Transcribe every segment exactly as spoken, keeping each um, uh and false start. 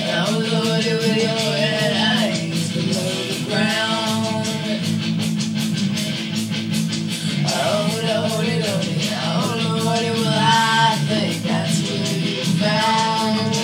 Oh Lordy, with your red eyes below the ground. Oh Lordy, Lordy, oh Lordy, well I think that's where you found.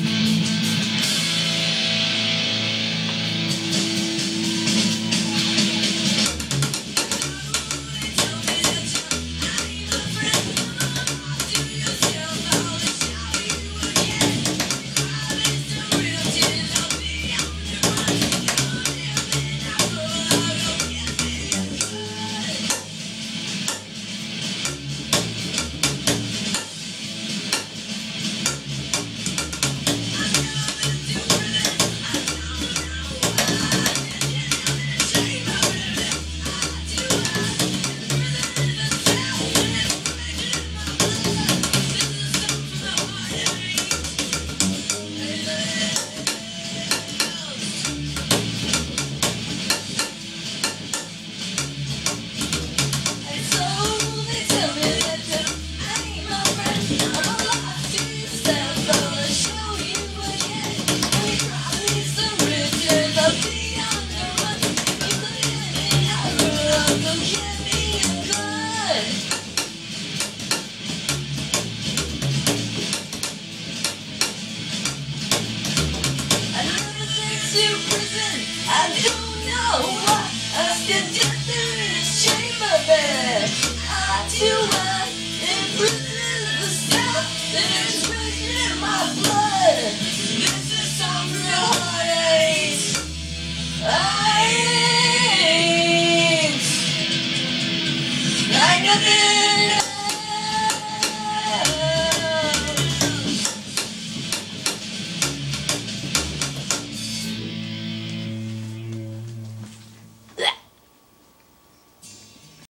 To prison, I don't know why I still just in this chamber bed. I do.